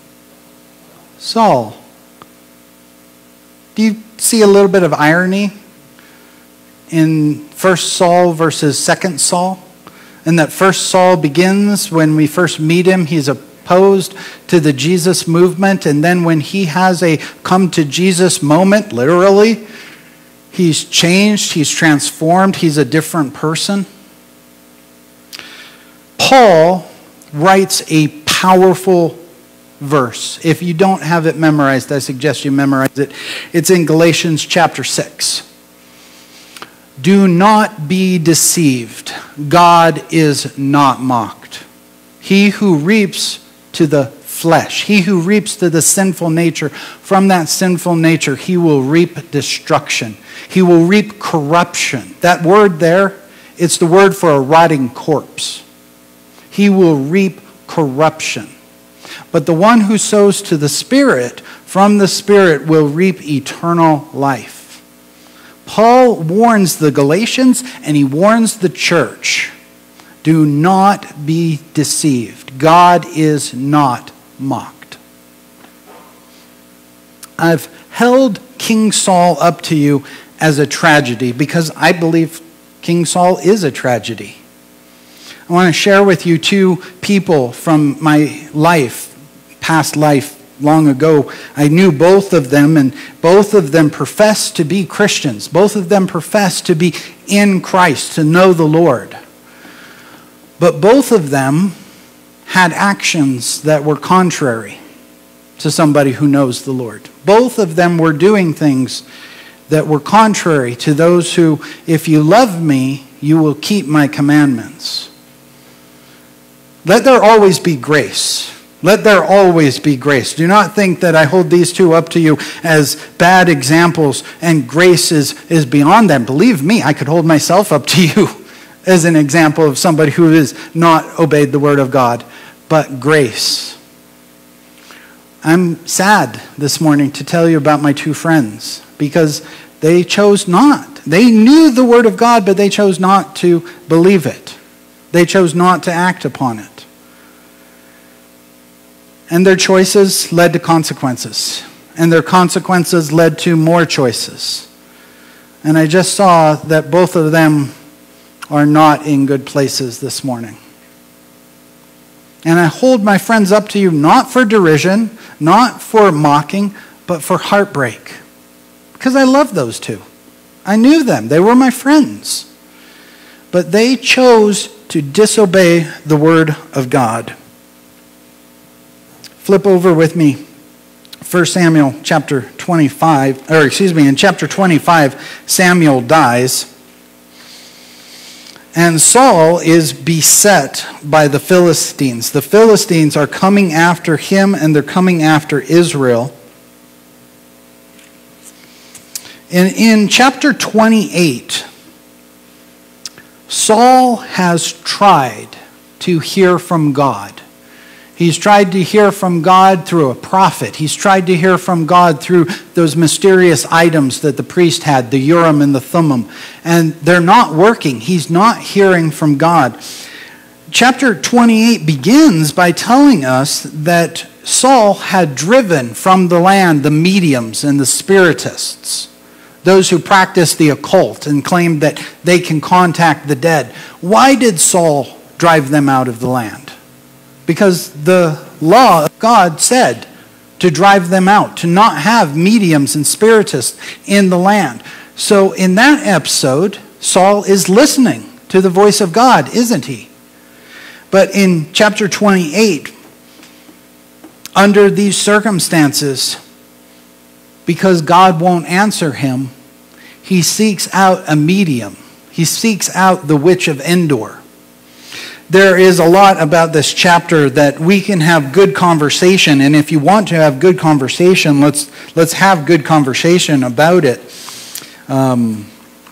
Saul. Do you see a little bit of irony in 1 Saul versus 2 Saul? And that 1 Saul begins when we first meet him, he's opposed to the Jesus movement, and then when he has a come to Jesus moment, literally, he's changed, he's transformed, he's a different person. Paul writes a powerful, verse. If you don't have it memorized, I suggest you memorize it. It's in Galatians chapter 6. Do not be deceived. God is not mocked. He who reaps to the flesh, he who reaps to the sinful nature, from that sinful nature he will reap destruction. He will reap corruption. That word there, it's the word for a rotting corpse. He will reap corruption. But the one who sows to the Spirit, from the Spirit will reap eternal life. Paul warns the Galatians and he warns the church. Do not be deceived. God is not mocked. I've held King Saul up to you as a tragedy because I believe King Saul is a tragedy. I want to share with you two people from my life, past life, long ago. I knew both of them, and both of them professed to be Christians. Both of them professed to be in Christ, to know the Lord. But both of them had actions that were contrary to somebody who knows the Lord. Both of them were doing things that were contrary to those who, if you love me, you will keep my commandments. Let there always be grace. Let there always be grace. Do not think that I hold these two up to you as bad examples and grace is beyond them. Believe me, I could hold myself up to you as an example of somebody who has not obeyed the word of God. But grace. I'm sad this morning to tell you about my two friends because they chose not. They knew the word of God, but they chose not to believe it. They chose not to act upon it. And their choices led to consequences. And their consequences led to more choices. And I just saw that both of them are not in good places this morning. And I hold my friends up to you not for derision, not for mocking, but for heartbreak. Because I love those two. I knew them. They were my friends. But they chose to disobey the word of God. Flip over with me, 1 Samuel chapter 25, in chapter 25, Samuel dies. And Saul is beset by the Philistines. The Philistines are coming after him and they're coming after Israel. And in chapter 28, Saul has tried to hear from God. He's tried to hear from God through a prophet. He's tried to hear from God through those mysterious items that the priest had, the Urim and the Thummim. And they're not working. He's not hearing from God. Chapter 28 begins by telling us that Saul had driven from the land the mediums and the spiritists, those who practiced the occult and claimed that they can contact the dead. Why did Saul drive them out of the land? Because the law of God said to drive them out, to not have mediums and spiritists in the land. So in that episode, Saul is listening to the voice of God, isn't he? But in chapter 28, under these circumstances, because God won't answer him, he seeks out a medium. He seeks out the witch of Endor. There is a lot about this chapter that we can have good conversation, and if you want to have good conversation, let's have good conversation about it. The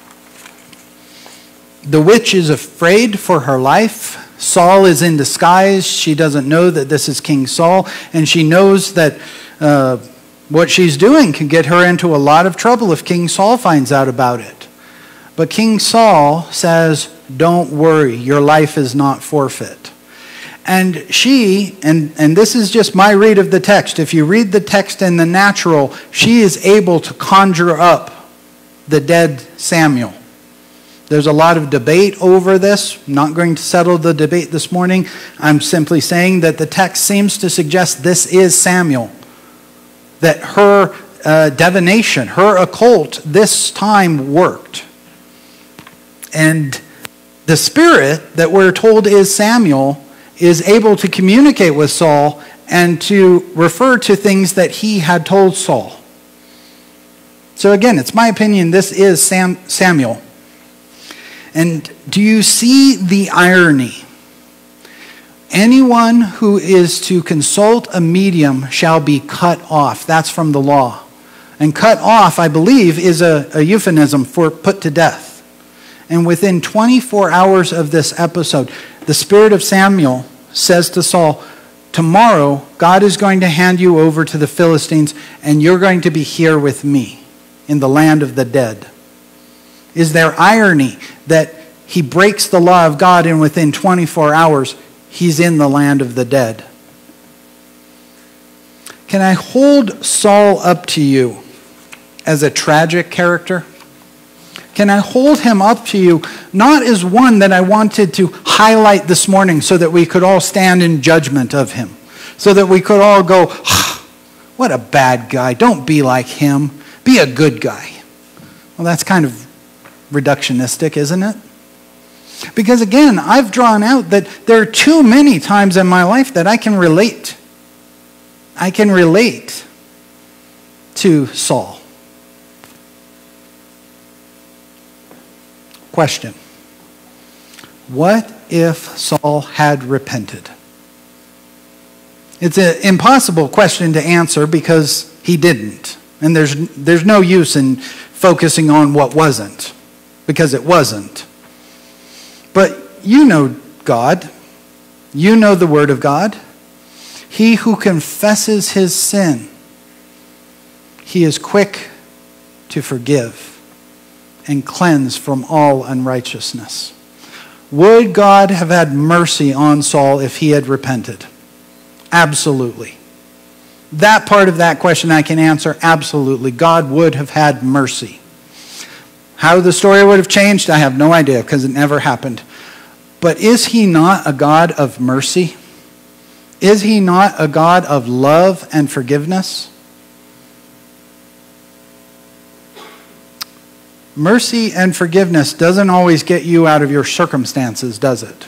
witch is afraid for her life. Saul is in disguise. She doesn't know that this is King Saul, and she knows that what she's doing can get her into a lot of trouble if King Saul finds out about it. But King Saul says, don't worry, your life is not forfeit. And she, and this is just my read of the text, if you read the text in the natural, she is able to conjure up the dead Samuel. There's a lot of debate over this. I'm not going to settle the debate this morning. I'm simply saying that the text seems to suggest this is Samuel. That her divination, her occult, this time worked. And the spirit that we're told is Samuel is able to communicate with Saul and to refer to things that he had told Saul. So again, it's my opinion this is Samuel. And do you see the irony? Anyone who is to consult a medium shall be cut off. That's from the law. And cut off, I believe, is a euphemism for put to death. And within 24 hours of this episode, the spirit of Samuel says to Saul, tomorrow God is going to hand you over to the Philistines and you're going to be here with me in the land of the dead. Is there irony that he breaks the law of God and within 24 hours he's in the land of the dead? Can I hold Saul up to you as a tragic character? Can I hold him up to you not as one that I wanted to highlight this morning so that we could all stand in judgment of him, so that we could all go, what a bad guy, don't be like him, be a good guy. Well, that's kind of reductionistic, isn't it? Because again, I've drawn out that there are too many times in my life that I can relate. I can relate to Saul. Question. What if Saul had repented? It's an impossible question to answer because he didn't. And there's no use in focusing on what wasn't, because it wasn't. But you know God. You know the Word of God. He who confesses his sin, he is quick to forgive and cleanse from all unrighteousness. Would God have had mercy on Saul if he had repented? Absolutely. That part of that question I can answer absolutely. God would have had mercy. How the story would have changed, I have no idea because it never happened. But is he not a God of mercy? Is he not a God of love and forgiveness? Mercy and forgiveness doesn't always get you out of your circumstances, does it?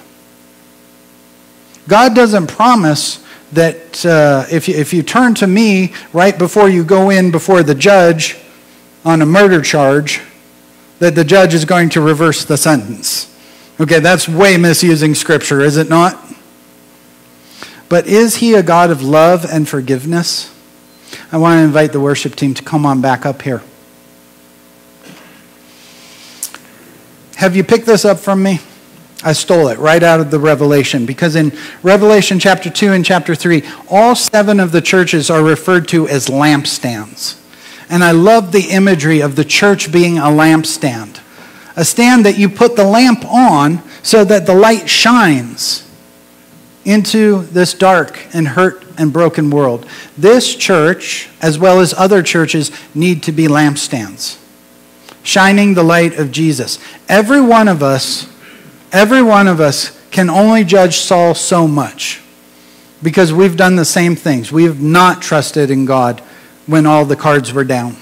God doesn't promise that if you turn to me right before you go in before the judge on a murder charge, that the judge is going to reverse the sentence. Okay, that's way misusing Scripture, is it not? But is he a God of love and forgiveness? I want to invite the worship team to come on back up here. Have you picked this up from me? I stole it right out of the Revelation, because in Revelation chapter 2 and chapter 3, all 7 of the churches are referred to as lampstands. And I love the imagery of the church being a lampstand. A stand that you put the lamp on so that the light shines into this dark and hurt and broken world. This church, as well as other churches, need to be lampstands, shining the light of Jesus. Every one of us can only judge Saul so much because we've done the same things. We have not trusted in God when all the cards were down.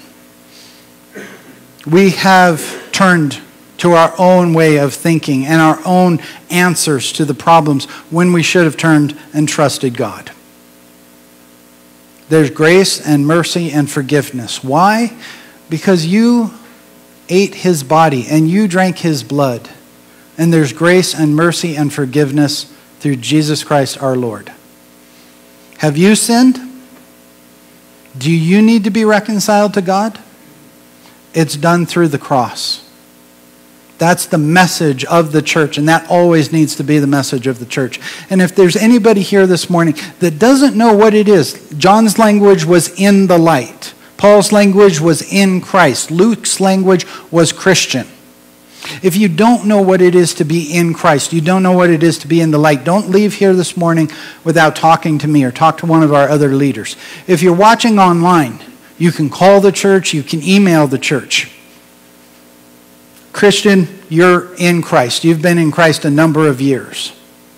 We have turned to our own way of thinking and our own answers to the problems when we should have turned and trusted God. There's grace and mercy and forgiveness. Why? Because you ate his body and you drank his blood. And there's grace and mercy and forgiveness through Jesus Christ our Lord. Have you sinned? Do you need to be reconciled to God? It's done through the cross. That's the message of the church, and that always needs to be the message of the church. And if there's anybody here this morning that doesn't know what it is, John's language was in the light. Paul's language was in Christ. Luke's language was Christian. If you don't know what it is to be in Christ, you don't know what it is to be in the light, don't leave here this morning without talking to me or talk to one of our other leaders. If you're watching online, you can call the church, you can email the church. Christian, you're in Christ. You've been in Christ a number of years.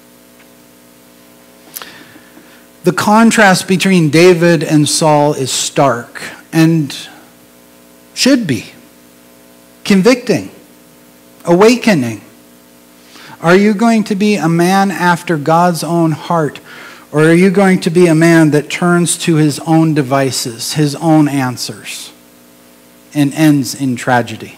The contrast between David and Saul is stark and should be convicting, awakening. Are you going to be a man after God's own heart, Or are you going to be a man that turns to his own devices, his own answers, and ends in tragedy?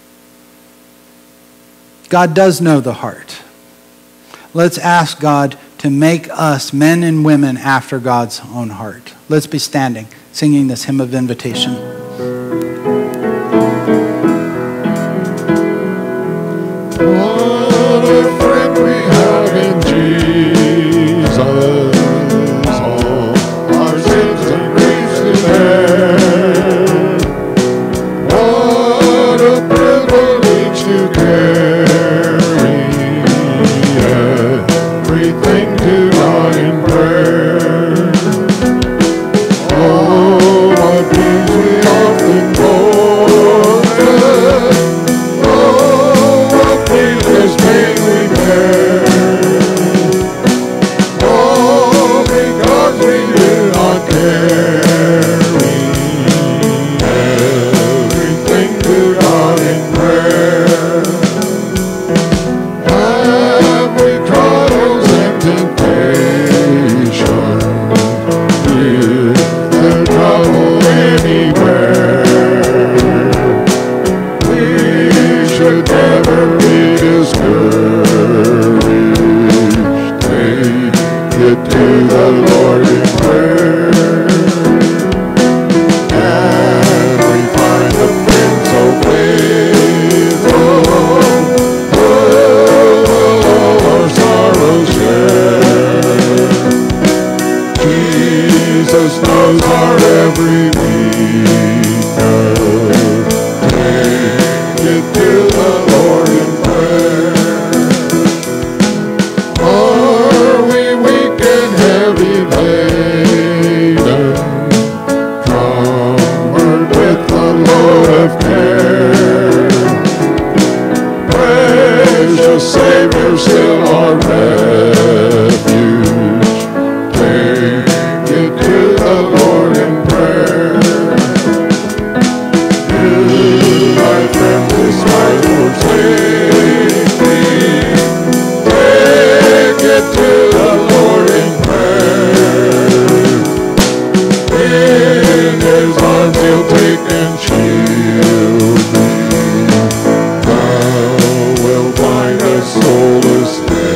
God does know the heart. Let's ask God to make us men and women after God's own heart. Let's be standing, singing this hymn of invitation. What a friend we have in Jesus. All our sins and griefs to bear. What a privilege to carry everything to God in prayer. Oh, what dreams we often forget. This pain we bear, all because we do not carry everything to God in prayer. Have we trials and temptations? Is there trouble anywhere? We should never be discouraged. Take it to the Lord in prayer, and we find a friend so faithful, who all our sorrows share. Jesus knows our every weakness. Take it to the Lord in prayer. Are we weak and heavy laden, cumbered with the load of care? Precious Savior, still our refuge. Take it to the Lord in prayer. My friend, this might forsake me. Take it to the Lord in prayer. In his arms he'll take and shield me. Thou wilt find a soulless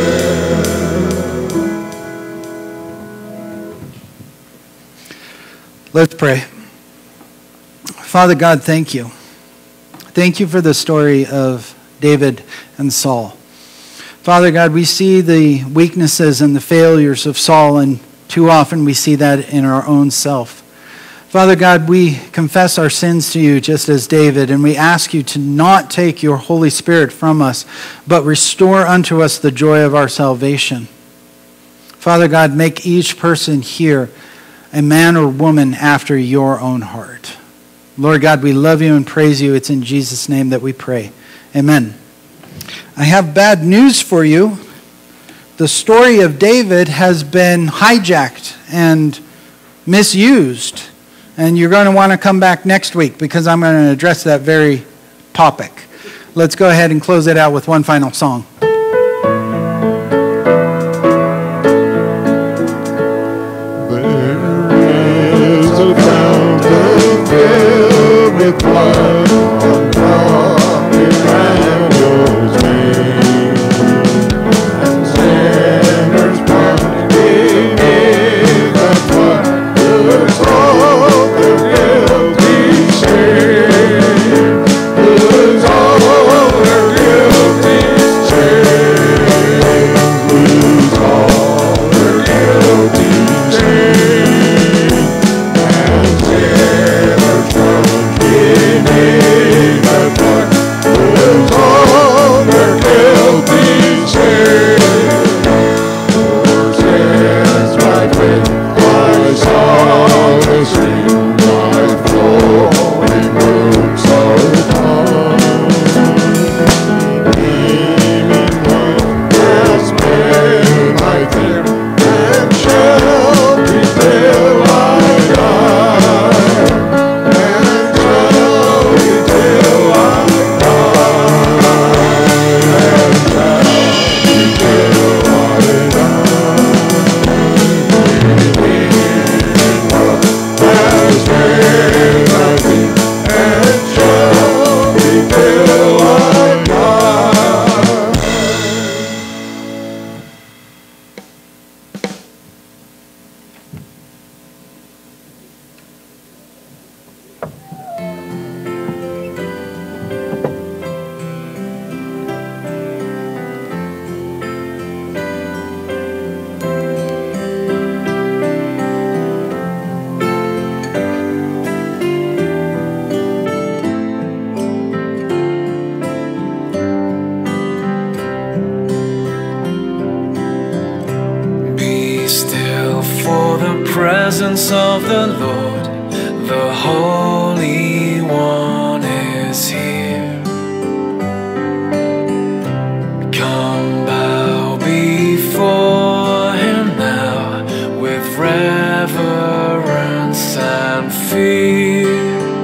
death. Let's pray. Father God, thank you. Thank you for the story of David and Saul. Father God, we see the weaknesses and the failures of Saul, and too often we see that in our own self. Father God, we confess our sins to you just as David, and we ask you to not take your Holy Spirit from us, but restore unto us the joy of our salvation. Father God, make each person here a man or woman after your own heart. Lord God, we love you and praise you. It's in Jesus' name that we pray. Amen. I have bad news for you. The story of David has been hijacked and misused. And you're going to want to come back next week because I'm going to address that very topic. Let's go ahead and close it out with one final song. With blood on Prophet Daniel's name, and sinners plunged beneath that flood lose all their guilty shame, lose all their guilty shame, lose all their guilty shame, and sinners plunged beneath that flood lose all their guilty shame. For since my faith I saw the stream, my flowing roots are gone. Redeeming love has been my theme, and shall be till I die, and shall be of the Lord, the Holy One is here. Come bow before Him now with reverence and fear.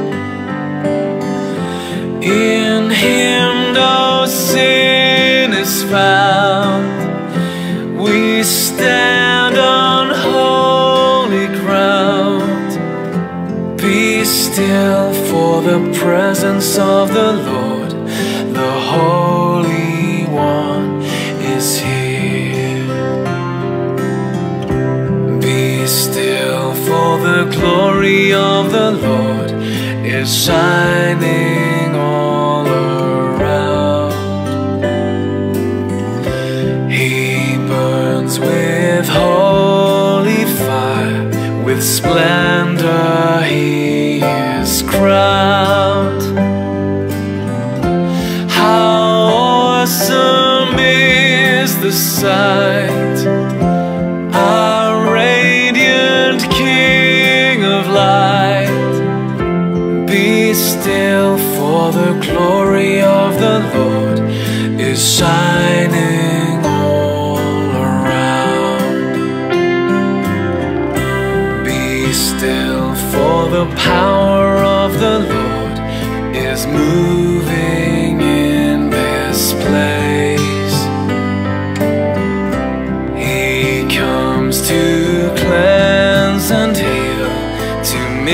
In Him no sin is found. We stand on holy ground. Be still for the presence of the Lord, the Holy One is here. Be still for the glory of the Lord is shining all around. He burns with holy fire, with splendor He is crowned. How awesome is the sight, our radiant King of light. Be still, for the glory of the Lord is shining all around. Be still, for the power of the Lord is moving in this place. He comes to cleanse and heal, to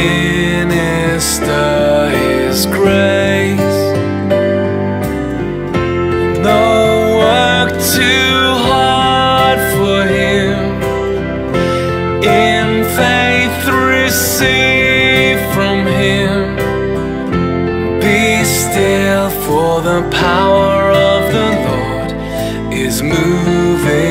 minister His grace. No work too hard for Him. In faith receive from Him. Be still, for the power of the Lord is moving